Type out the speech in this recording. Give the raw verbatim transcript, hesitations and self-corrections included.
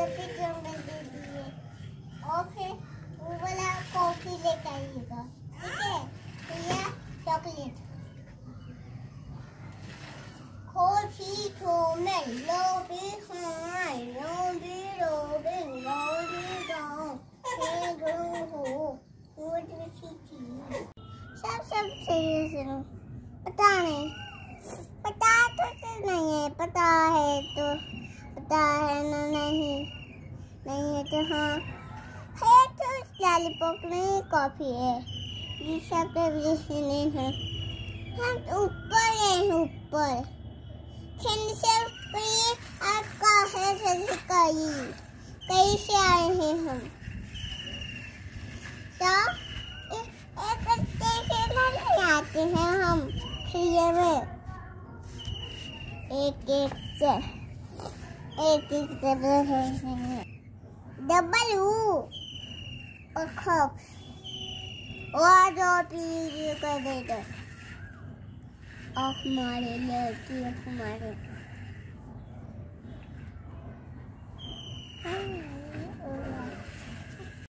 Coffee chocolate दे दिए और फिर वो वाला कॉफी लेकर आइएगा, ठीक है? भैया चॉकलेट कॉफी को मैं लोबी हाँ लोबी लोबी लोबी गाँव हे गुरु हो वो दूसरी चीज़ सब सब सही सुनो। पता नहीं पता तो नहीं है, पता है तो पता है ना, नहीं नहीं है तो हाँ है तो लॉलीपॉप में कॉफी है, ये सब नहीं है। हम ऊपर हैं ऊपर से आपका है कहीं कहीं से आए हैं हम तो एक बच्चे से नहीं आते हैं हम खिए में एक एक से एक एक से डबल यू और खप्स और जो पी कर देगा हमारे लड़की हमारे